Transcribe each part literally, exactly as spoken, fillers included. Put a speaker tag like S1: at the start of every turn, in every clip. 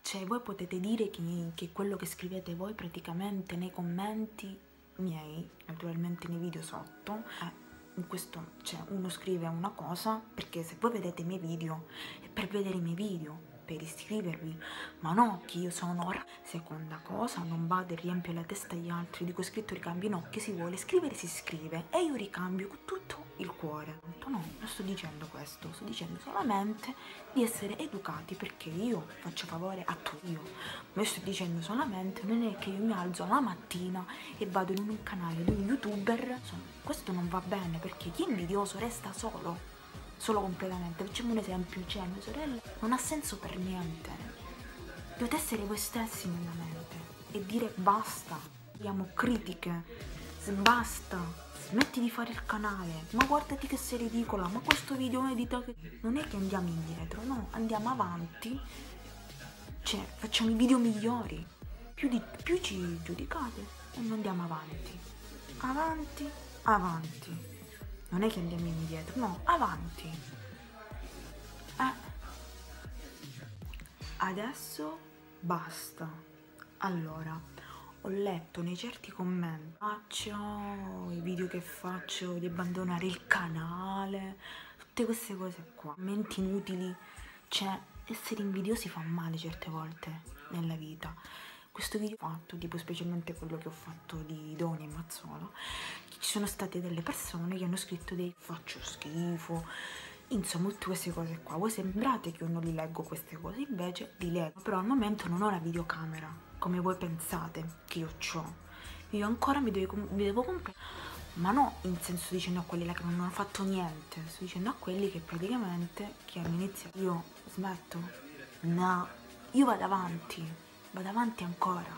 S1: Cioè, voi potete dire che, che quello che scrivete voi praticamente nei commenti miei, naturalmente nei video sotto, eh, in questo, cioè, uno scrive una cosa, perché se voi vedete i miei video è per vedere i miei video, per iscrivervi, ma no che io sono ora. Seconda cosa, non vado e riempio la testa agli altri, dico scritto ricambio, no, che si vuole scrivere si scrive e io ricambio con tutto il cuore. No, non sto dicendo questo, sto dicendo solamente di essere educati, perché io faccio favore a tutti, io, ma io sto dicendo solamente, non è che io mi alzo la mattina e vado in un canale di un youtuber, questo non va bene, perché chi è invidioso resta solo. Solo completamente. Facciamo un esempio, cioè mia sorella non ha senso per niente. Dovete essere voi stessi nella mente e dire basta, abbiamo critiche, basta, smetti di fare il canale, ma guardati che sei ridicola, ma questo video è editato. Non è che andiamo indietro, no, andiamo avanti, cioè facciamo i video migliori, più, di, più ci giudicate e non andiamo avanti, avanti, avanti. Non è che andiamo indietro, no, avanti. Eh. Adesso basta. Allora, ho letto nei certi commenti, faccio i video che faccio di abbandonare il canale, tutte queste cose qua, commenti inutili. Cioè, essere invidiosi fa male certe volte nella vita. Questo video fatto, tipo specialmente quello che ho fatto di Doni e Mazzola, ci sono state delle persone che hanno scritto dei faccio schifo, insomma tutte queste cose qua. Voi sembrate che io non li leggo queste cose, invece li leggo, però al momento non ho la videocamera come voi pensate che io ho. Io ancora mi devo, mi devo comprare, ma no in senso dicendo a quelli là che non hanno fatto niente, sto dicendo a quelli che praticamente che hanno iniziato. Io smetto? No, io vado avanti. Vado avanti ancora.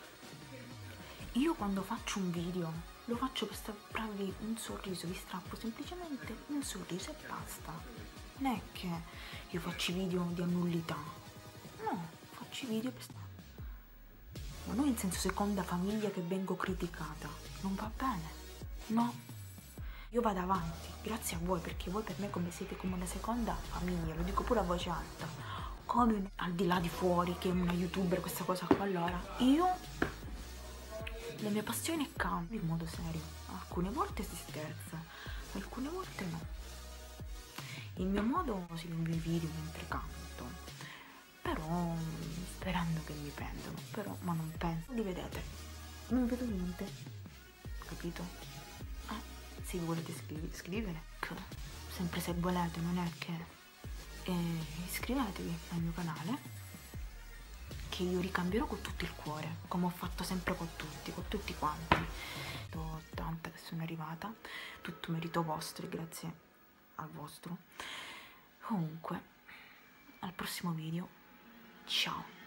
S1: Io quando faccio un video lo faccio per strapparvi un sorriso, vi strappo semplicemente un sorriso e basta. Non è che io faccio video di annullità, no, faccio video per strappo. Ma non in senso seconda famiglia che vengo criticata, non va bene, no. Io vado avanti, grazie a voi, perché voi per me come siete come una seconda famiglia, lo dico pure a voce alta. Come al di là di fuori che è una youtuber, questa cosa qua, allora io le mie passioni cambiano in modo serio, alcune volte si scherza, alcune volte no. Il mio modo si invio i video mentre canto, però sperando che mi prendano, però ma non penso, li vedete, non vedo niente, capito? Eh, se volete scrive, scrivere, sempre se volete, non è che... E iscrivetevi al mio canale che io ricambierò con tutto il cuore, come ho fatto sempre con tutti, con tutti quanti. Ho tanta che sono arrivata, tutto merito vostro, grazie al vostro. Comunque, al prossimo video, ciao!